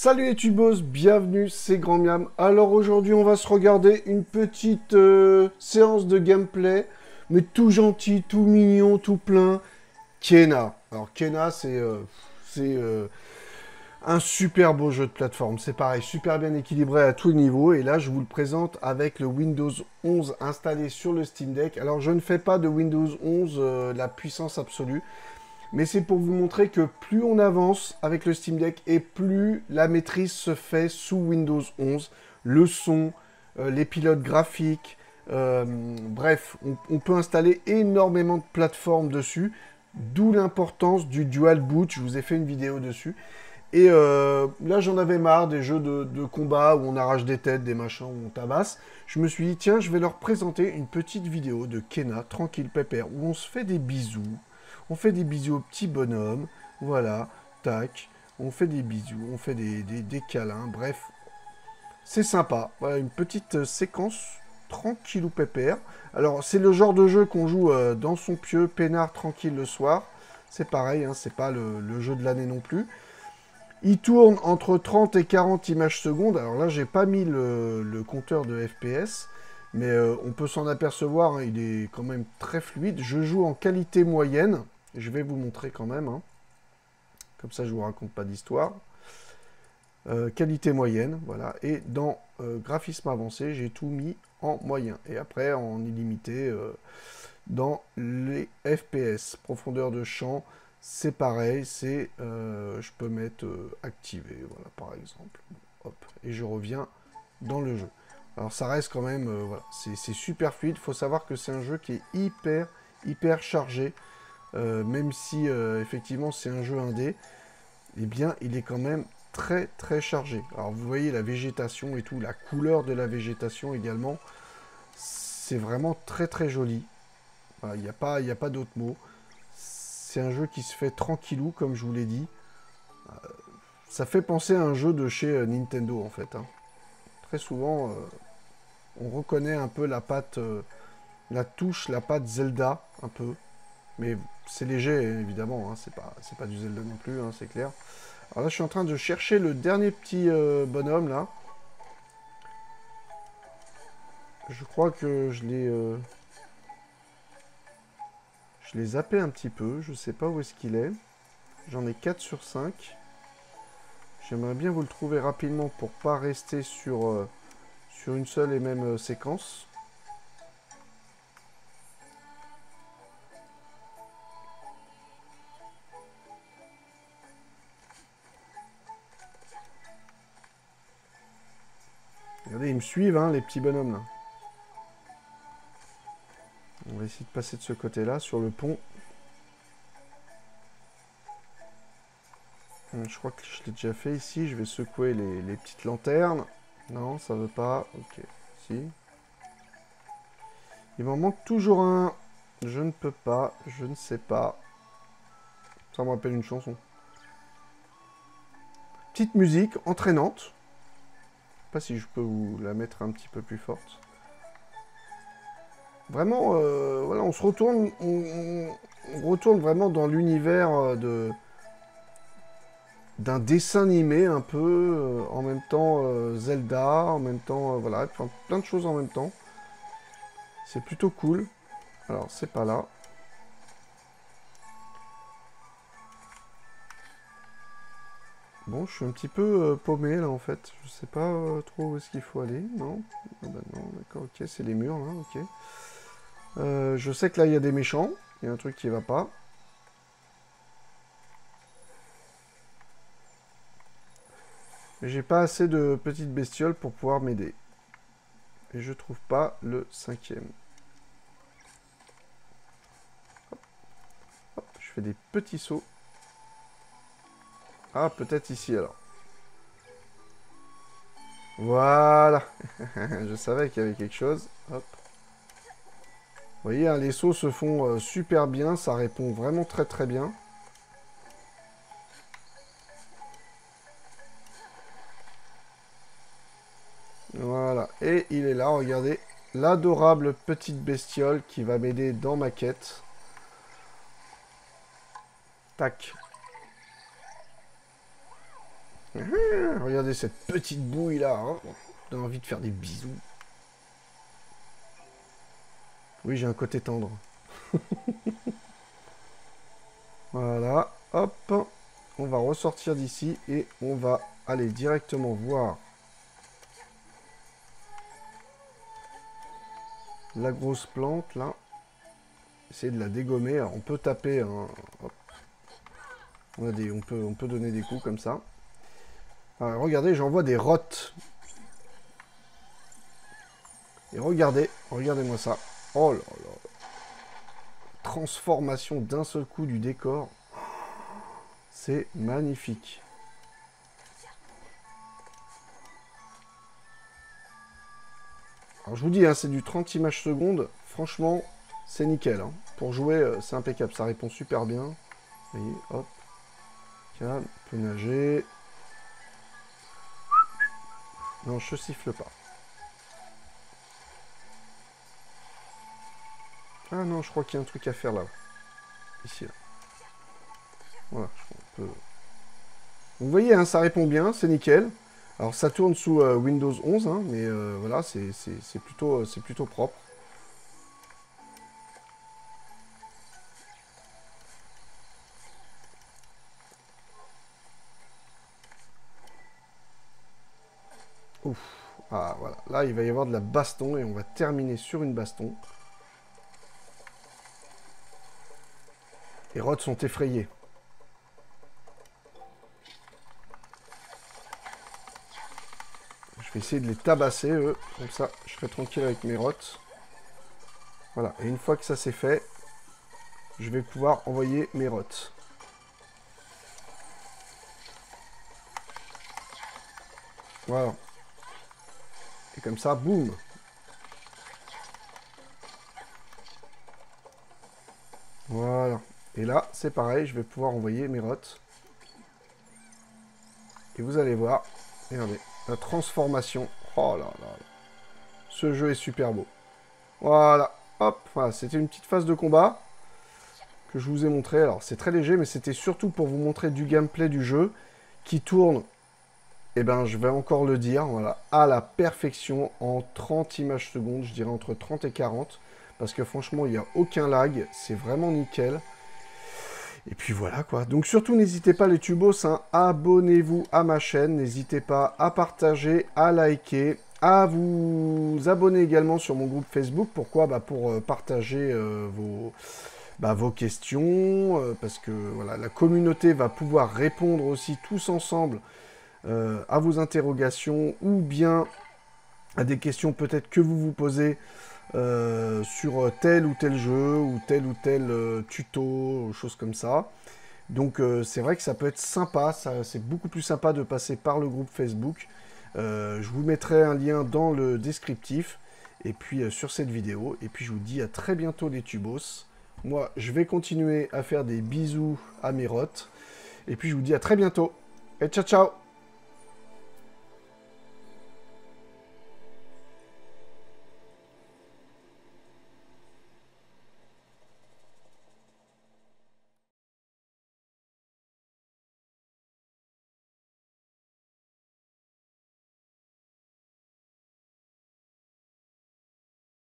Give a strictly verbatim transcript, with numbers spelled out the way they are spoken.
Salut les tubos, bienvenue, c'est Grand Miam. Alors aujourd'hui on va se regarder une petite euh, séance de gameplay, mais tout gentil, tout mignon, tout plein. Kena. Alors Kena c'est euh, c'est euh, un super beau jeu de plateforme, c'est pareil, super bien équilibré à tous les niveaux. Et là je vous le présente avec le Windows onze installé sur le Steam Deck. Alors je ne fais pas de Windows onze euh, la puissance absolue. Mais c'est pour vous montrer que plus on avance avec le Steam Deck et plus la maîtrise se fait sous Windows onze. Le son, euh, les pilotes graphiques, euh, bref, on, on peut installer énormément de plateformes dessus. D'où l'importance du dual boot, je vous ai fait une vidéo dessus. Et euh, là j'en avais marre des jeux de, de combat où on arrache des têtes, des machins, où on tabasse. Je me suis dit tiens, je vais leur présenter une petite vidéo de Kena, tranquille pépère, où on se fait des bisous. On fait des bisous aux petits bonhommes, voilà, tac, on fait des bisous, on fait des, des, des câlins, bref, c'est sympa. Voilà, une petite séquence tranquille ou pépère. Alors, c'est le genre de jeu qu'on joue euh, dans son pieu, peinard, tranquille le soir. C'est pareil, hein, c'est pas le, le jeu de l'année non plus. Il tourne entre trente et quarante images secondes. Alors là, j'ai pas mis le, le compteur de F P S, mais euh, on peut s'en apercevoir, hein, il est quand même très fluide. Je joue en qualité moyenne. Je vais vous montrer quand même. Hein. Comme ça, je ne vous raconte pas d'histoire. Euh, qualité moyenne, voilà. Et dans euh, graphisme avancé, j'ai tout mis en moyen. Et après, en illimité, euh, dans les F P S. Profondeur de champ, c'est pareil. C'est, euh, je peux mettre euh, activé, voilà, par exemple. Hop, et je reviens dans le jeu. Alors, ça reste quand même, euh, voilà, c'est super fluide. Il faut savoir que c'est un jeu qui est hyper, hyper chargé. Euh, même si euh, effectivement c'est un jeu indé, eh bien il est quand même très très chargé. Alors vous voyez la végétation et tout, la couleur de la végétation également, c'est vraiment très très joli. Il n'y a pas, y a pas d'autre mot. C'est un jeu qui se fait tranquillou comme je vous l'ai dit. Euh, ça fait penser à un jeu de chez euh, Nintendo en fait. Hein. Très souvent euh, on reconnaît un peu la patte, euh, la touche, la patte Zelda un peu. Mais c'est léger, évidemment, hein, c'est pas, c'est pas du Zelda non plus, hein, c'est clair. Alors là, je suis en train de chercher le dernier petit euh, bonhomme, là. Je crois que je l'ai... Euh, je l'ai zappé un petit peu, je sais pas où est-ce qu'il est. J'en ai quatre sur cinq. J'aimerais bien vous le trouver rapidement pour pas rester sur, euh, sur une seule et même euh, séquence. Regardez, ils me suivent, hein, les petits bonhommes, là. On va essayer de passer de ce côté-là, sur le pont. Je crois que je l'ai déjà fait ici. Je vais secouer les, les petites lanternes. Non, ça veut pas. Ok, si. Il m'en manque toujours un. Je ne peux pas. Je ne sais pas. Ça me rappelle une chanson. Petite musique entraînante. Je sais pas si je peux vous la mettre un petit peu plus forte. Vraiment, euh, voilà, on se retourne, on, on retourne vraiment dans l'univers de d'un dessin animé un peu, euh, en même temps euh, Zelda, en même temps, euh, voilà, enfin, plein de choses en même temps. C'est plutôt cool. Alors, c'est pas là. Bon, je suis un petit peu euh, paumé là en fait. Je sais pas euh, trop où est-ce qu'il faut aller. Non, ah bah non, d'accord, ok, c'est les murs là, ok. Euh, je sais que là il y a des méchants. Il y a un truc qui va pas. Mais j'ai pas assez de petites bestioles pour pouvoir m'aider. Et je trouve pas le cinquième. Hop. Hop, je fais des petits sauts. Ah, peut-être ici alors. Voilà. Je savais qu'il y avait quelque chose. Hop. Vous voyez, hein, les sauts se font euh, super bien. Ça répond vraiment très très bien. Voilà. Et il est là, regardez. L'adorable petite bestiole qui va m'aider dans ma quête. Tac. Ah, regardez cette petite bouille là. Hein. J'ai envie de faire des bisous. Oui, j'ai un côté tendre. Voilà. Hop. On va ressortir d'ici et on va aller directement voir la grosse plante là. Essayer de la dégommer. Alors, on peut taper. Hein. Hop. On, a des, on, peut, on peut donner des coups comme ça. Alors, regardez, j'envoie des rottes. Et regardez, regardez-moi ça. Oh là là. Transformation d'un seul coup du décor. C'est magnifique. Alors je vous dis, hein, c'est du trente images secondes. Franchement, c'est nickel. Hein. Pour jouer, euh, c'est impeccable. Ça répond super bien. Vous voyez, hop. Calme, on peut nager. Non, je siffle pas. Ah non, je crois qu'il y a un truc à faire là. Ici, là. Voilà, je peut... Donc, vous voyez, hein, ça répond bien, c'est nickel. Alors, ça tourne sous euh, Windows onze, hein, mais euh, voilà, c'est plutôt, euh, plutôt propre. Ouf. Ah, voilà. Là, il va y avoir de la baston et on va terminer sur une baston. Les rods sont effrayés. Je vais essayer de les tabasser, eux. Comme ça, je serai tranquille avec mes rots. Voilà. Et une fois que ça c'est fait, je vais pouvoir envoyer mes rots. Voilà. Et comme ça, boum. Voilà. Et là, c'est pareil, je vais pouvoir envoyer mes rots. Et vous allez voir, regardez, la transformation. Oh là là. Ce jeu est super beau. Voilà. Hop. Voilà, c'était une petite phase de combat que je vous ai montré. Alors, c'est très léger, mais c'était surtout pour vous montrer du gameplay du jeu qui tourne, eh ben, je vais encore le dire, voilà, à la perfection en trente images secondes, je dirais entre trente et quarante. Parce que franchement, il n'y a aucun lag. C'est vraiment nickel. Et puis voilà quoi. Donc surtout, n'hésitez pas les tubos, hein, abonnez-vous à ma chaîne. N'hésitez pas à partager, à liker, à vous abonner également sur mon groupe Facebook. Pourquoi? Bah, pour euh, partager euh, vos, bah, vos questions. Euh, parce que voilà, la communauté va pouvoir répondre aussi tous ensemble euh, à vos interrogations. Ou bien à des questions peut-être que vous vous posez Euh, sur tel ou tel jeu ou tel ou tel euh, tuto, choses comme ça. Donc euh, c'est vrai que ça peut être sympa, c'est beaucoup plus sympa de passer par le groupe Facebook. Euh, je vous mettrai un lien dans le descriptif et puis euh, sur cette vidéo. Et puis je vous dis à très bientôt les tubos. Moi je vais continuer à faire des bisous à mes rots. Et puis je vous dis à très bientôt. Et ciao ciao.